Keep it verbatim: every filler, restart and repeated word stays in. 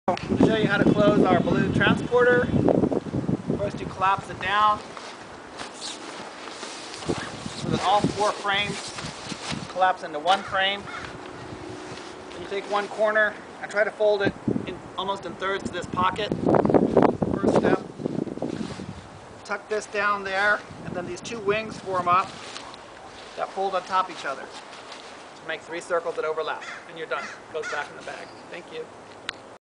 I'm going to show you how to close our balloon transporter. First you collapse it down so that all four frames collapse into one frame. Then you take one corner and try to fold it in almost in thirds to this pocket. First step. Tuck this down there, and then these two wings form up that fold on top of each other to make three circles that overlap. And you're done. It goes back in the bag. Thank you.